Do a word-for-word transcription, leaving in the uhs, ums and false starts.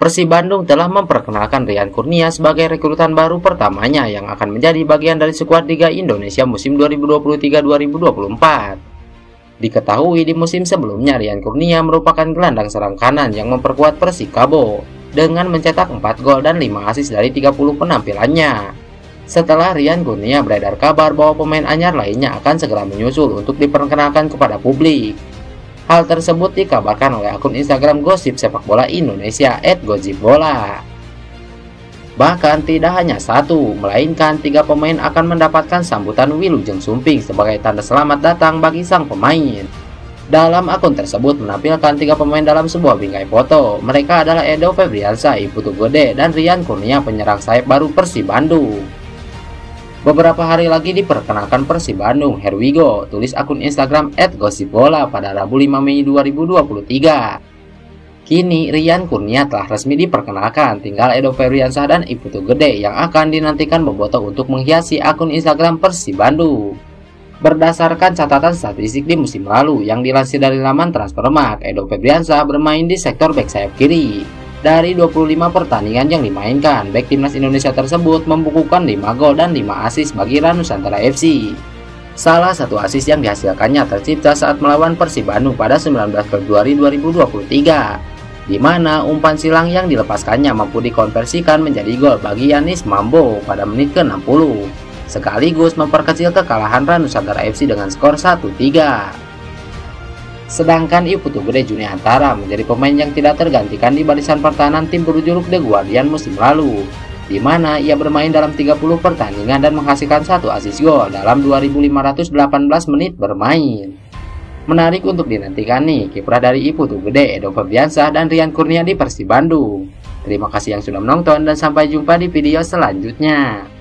Persib Bandung telah memperkenalkan Rian Kurnia sebagai rekrutan baru pertamanya yang akan menjadi bagian dari skuad Liga Indonesia musim dua ribu dua puluh tiga dua ribu dua puluh empat. Diketahui di musim sebelumnya Rian Kurnia merupakan gelandang serang kanan yang memperkuat Persikabo dengan mencetak empat gol dan lima assist dari tiga puluh penampilannya. Setelah Rian Kurnia beredar kabar bahwa pemain anyar lainnya akan segera menyusul untuk diperkenalkan kepada publik. Hal tersebut dikabarkan oleh akun Instagram Gosip Sepak Bola Indonesia et gosipbola. Bahkan tidak hanya satu, melainkan tiga pemain akan mendapatkan sambutan Wilujeng Sumping sebagai tanda selamat datang bagi sang pemain. Dalam akun tersebut menampilkan tiga pemain dalam sebuah bingkai foto. Mereka adalah Edo Febriansyah, Iputu Gede, dan Rian Kurnia, penyerang sayap baru Persib Bandung. Beberapa hari lagi diperkenalkan Persib Bandung, here we go, tulis akun Instagram et gosipbola pada Rabu lima Mei dua ribu dua puluh tiga. Kini Rian Kurnia telah resmi diperkenalkan, tinggal Edo Febriansyah dan Iputu Gede yang akan dinantikan bobotoh untuk menghiasi akun Instagram Persib Bandung. Berdasarkan catatan statistik di musim lalu yang dilansir dari laman Transfermarkt, Edo Febriansyah bermain di sektor bek sayap kiri. Dari dua puluh lima pertandingan yang dimainkan, bek timnas Indonesia tersebut membukukan lima gol dan lima assist bagi Ranusantara F C. Salah satu assist yang dihasilkannya tercipta saat melawan Persib Bandung pada sembilan belas Februari dua ribu dua puluh tiga, di mana umpan silang yang dilepaskannya mampu dikonversikan menjadi gol bagi Yanis Mambo pada menit ke enam puluh, sekaligus memperkecil kekalahan Ranusantara F C dengan skor satu tiga. Sedangkan Iputu Gede Juniantara menjadi pemain yang tidak tergantikan di barisan pertahanan tim berjuluk The Guardian musim lalu, di mana ia bermain dalam tiga puluh pertandingan dan menghasilkan satu assist gol dalam dua ribu lima ratus delapan belas menit bermain. Menarik untuk dinantikan nih kiprah dari Iputu Gede, Edo Febriansyah, dan Rian Kurnia di Persib Bandung. Terima kasih yang sudah menonton dan sampai jumpa di video selanjutnya.